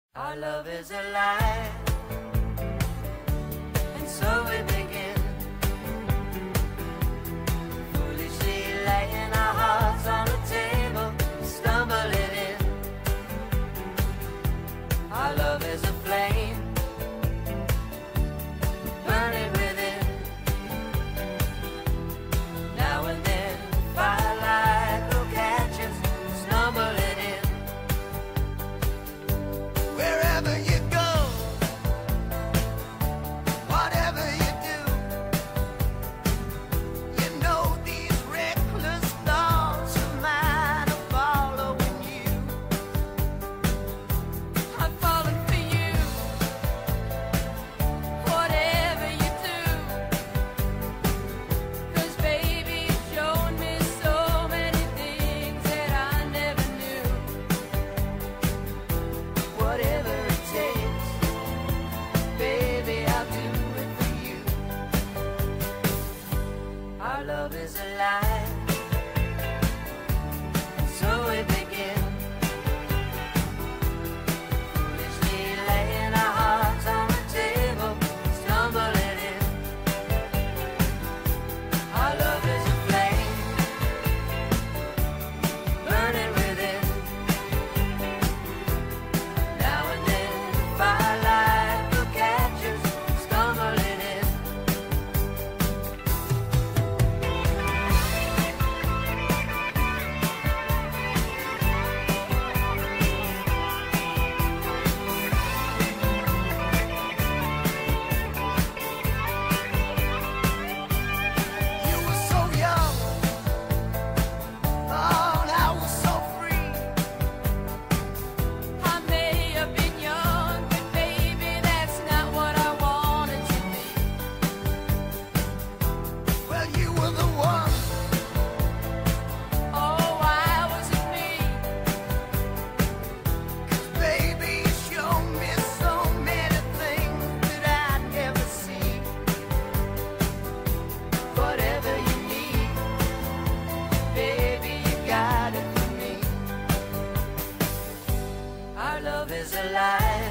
Our love is alive, and so we begin, foolishly laying our hearts on the table, stumbling in. Our love is a flame, burning within. Now and then, firelight will catch us, stumbling in. Wherever you go, whatever you do, you know these reckless thoughts of mine are following you. I'm falling for you, whatever you do, 'cause baby, you've shown me so many things that I never knew. Whatever it takes, baby, I'll do it for you. Our love is alive, so we begin, foolishly laying our hearts on the table, stumbling in. Our love is a flame, burning within. Now and then, firelight will catch us, stumbling in. You were so young, thought I was so free. I may have been young, but baby, that's not what I wanted to be. Well, you were the one. Oh, why was it me? Baby, you showed me so many things that I'd never see. Whatever you need, baby, you got it for me. Our love is alive,